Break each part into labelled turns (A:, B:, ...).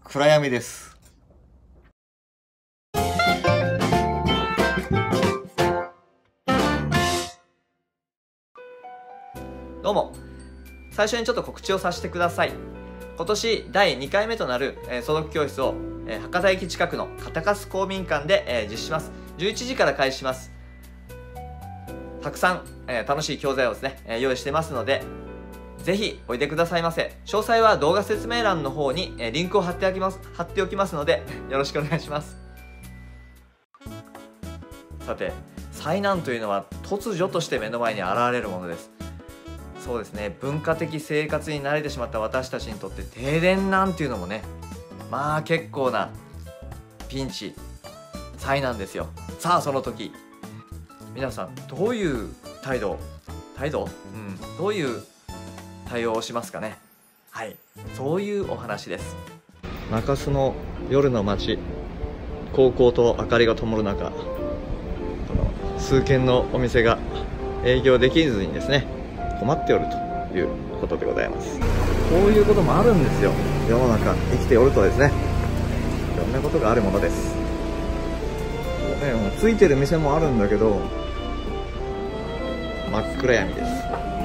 A: 暗闇です。どうも、最初にちょっと告知をさせてください。今年第2回目となる相続教室を博多駅近くの片粕公民館で実施します。11時から開始します。たくさん楽しい教材をですね用意してますので、ぜひおいでくださいませ。詳細は動画説明欄の方にリンクを貼っておきますので、よろしくお願いします。さて、災難というのは突如として目の前に現れるものです。そうですね、文化的生活に慣れてしまった私たちにとって停電なんていうのもね、まあ結構なピンチ、災難ですよ。さあその時、皆さんどういうどういう対応をしますかね。はい、そういうお話です。中洲の夜の街、高校と明かりが灯る中、数軒のお店が営業できずにですね、困っておるということでございます。こういうこともあるんですよ。世の中生きておるとですね、いろんなことがあるものです。ついてる店もあるんだけど、真っ暗闇です。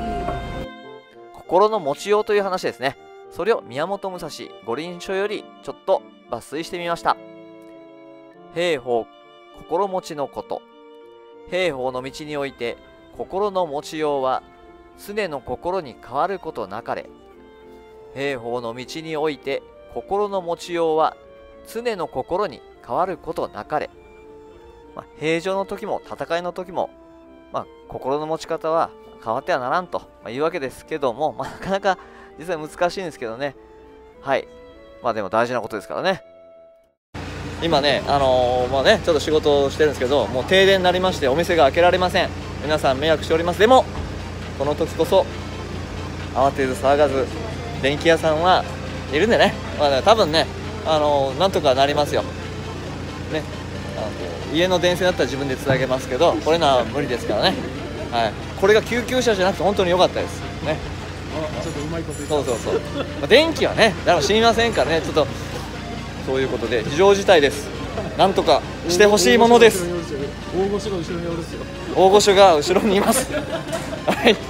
A: 心の持ちようという話ですね。それを宮本武蔵五輪書よりちょっと抜粋してみました。兵法心持ちのこと。兵法の道において心の持ちようは常の心に変わることなかれ。兵法の道において心の持ちようは常の心に変わることなかれ。平常の時も戦いの時も、心の持ち方は変わってはならんというわけですけども、なかなか実際難しいんですけどね。はい。でも大事なことですからね。今ね、ちょっと仕事をしてるんですけど、もう停電になりましてお店が開けられません。皆さん迷惑しております。でもこの時こそ慌てず騒がず、電気屋さんはいるんでね、多分ね、なんとかなりますよね。家の電線だったら自分でつなげますけど、これのは無理ですからね。はい、これが救急車じゃなくて本当に良かったですね。
B: ちょっとうまいこと言って。
A: そう、電気はね誰も死にませんからね。ちょっとそういうことで非常事態です。なんとかしてほしいものです。
B: 大御所が後ろにおるっすよ。
A: 大御所が後ろにいます。はい、本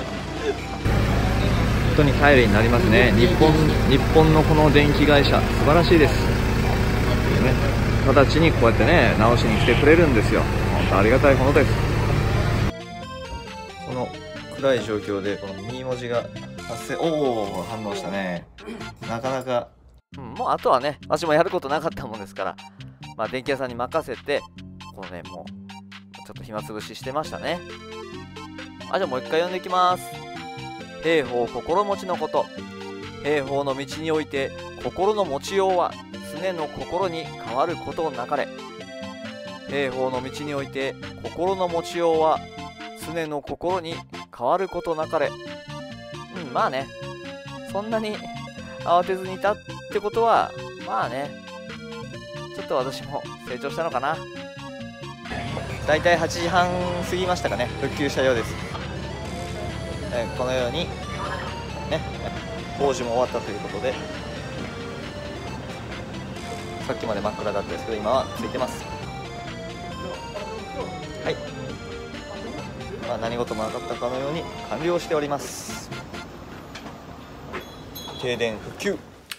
A: 当に頼りになりますね。日本のこの電気会社素晴らしいです、ね、直ちにこうやってね直しに来てくれるんですよ。本当ありがたいものです。この暗い状況でこの右文字が発生、反応したね。なかなか、もうあとはね、私もやることなかったもんですから、電気屋さんに任せて、このね、もうちょっと暇つぶししてましたね。じゃあもう一回読んでいきます。兵法心持ちのこと。兵法の道において心の持ちようは常の心に変わることなかれ。兵法の道において心の持ちようは常の心に変わることなかれ。まあね、そんなに慌てずにいたってことは、まあね、ちょっと私も成長したのかな。だいたい8時半過ぎましたかね。復旧したようです。このようにね、工事も終わったということで、さっきまで真っ暗だったですけど今はついてます。はい、何事もなかったかのように完了しております。停電復旧。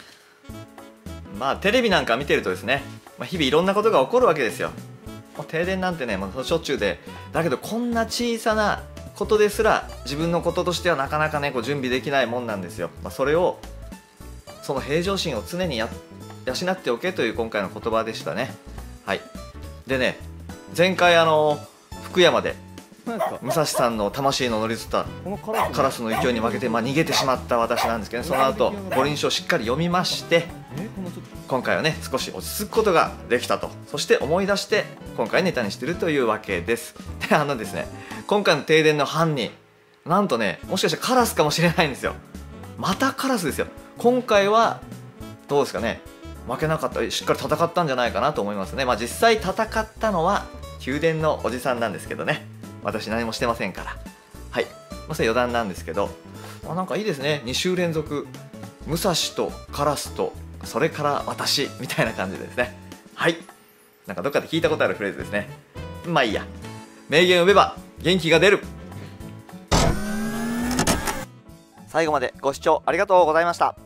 A: テレビなんか見てるとですね、日々いろんなことが起こるわけですよ。停電なんてね、しょっちゅうで、だけどこんな小さなことですら自分のこととしてはなかなかね準備できないもんなんですよ。それを、その平常心を常に養っておけという今回の言葉でしたね。はい。でね、前回福山で武蔵さんの魂の乗り移ったカラスの勢いに負けて、逃げてしまった私なんですけど、その後五輪書をしっかり読みまして、今回はね少し落ち着くことができたと、そして思い出して今回ネタにしてるというわけです。でですね、今回の停電の犯人、なんとね、もしかしたらカラスかもしれないんですよ。またカラスですよ。今回はどうですかね、負けなかった、しっかり戦ったんじゃないかなと思いますね。実際戦ったのは宮殿のおじさんなんですけどね、私何もしてませんから。はい、それ余談なんですけど、なんかいいですね。2週連続武蔵とカラスとそれから私みたいな感じでですね。はい。なんかどっかで聞いたことあるフレーズですね。まあいいや。名言を生めば元気が出る。最後までご視聴ありがとうございました。